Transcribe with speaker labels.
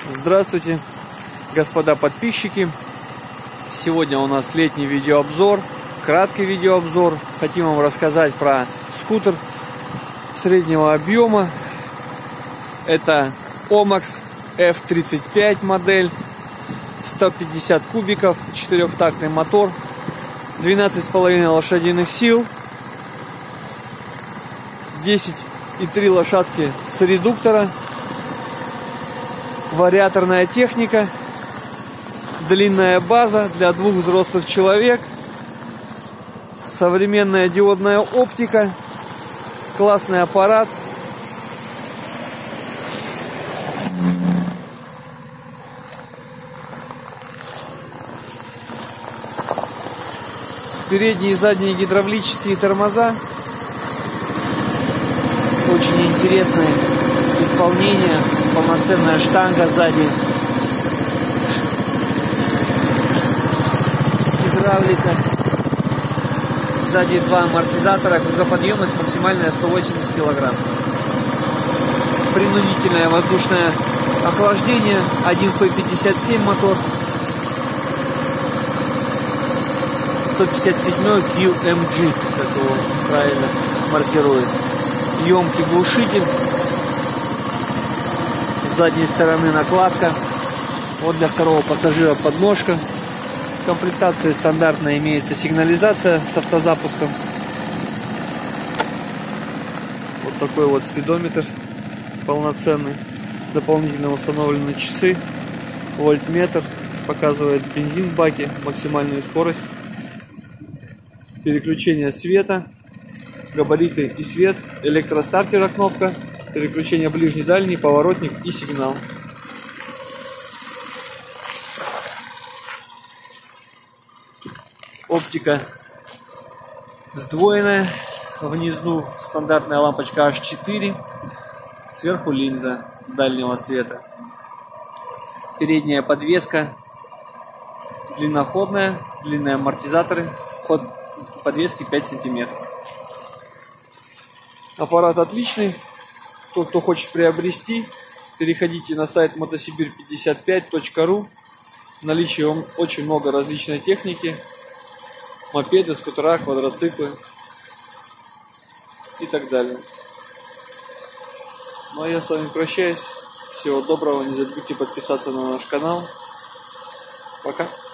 Speaker 1: Здравствуйте, господа подписчики! Сегодня у нас летний видеообзор, краткий видеообзор. Хотим вам рассказать про скутер среднего объема. Это Omax F35 модель, 150 кубиков, 4-тактный мотор, 12,5 лошадиных сил, 10,3 лошадки с редуктора, вариаторная техника, длинная база для 2 взрослых человек, современная диодная оптика, классный аппарат. Передние и задние гидравлические тормоза. Очень интересное исполнение. Полноценная штанга сзади. Гидравлика. Сзади 2 амортизатора. Грузоподъемность максимальная 180 кг. Принудительное воздушное охлаждение. 1P57 мотор. 157 QMG, как его правильно маркирует. Емкий глушитель. С задней стороны накладка. Вот для второго пассажира подножка. В комплектации стандартно имеется сигнализация с автозапуском. Вот такой вот спидометр полноценный. Дополнительно установлены часы. Вольтметр. Показывает бензин в баке, максимальную скорость. Переключение света, габариты и свет, электростартера кнопка, переключение ближний-дальний, поворотник и сигнал. Оптика сдвоенная, внизу стандартная лампочка H4, сверху линза дальнего света. Передняя подвеска длинноходная, длинные амортизаторы, ход подвески 5 сантиметров. Аппарат отличный. Тот, кто хочет приобрести, переходите на сайт motosibir55.ru. В наличии очень много различной техники. Мопеды, скутера, квадроциклы и так далее. Ну а я с вами прощаюсь. Всего доброго. Не забудьте подписаться на наш канал. Пока.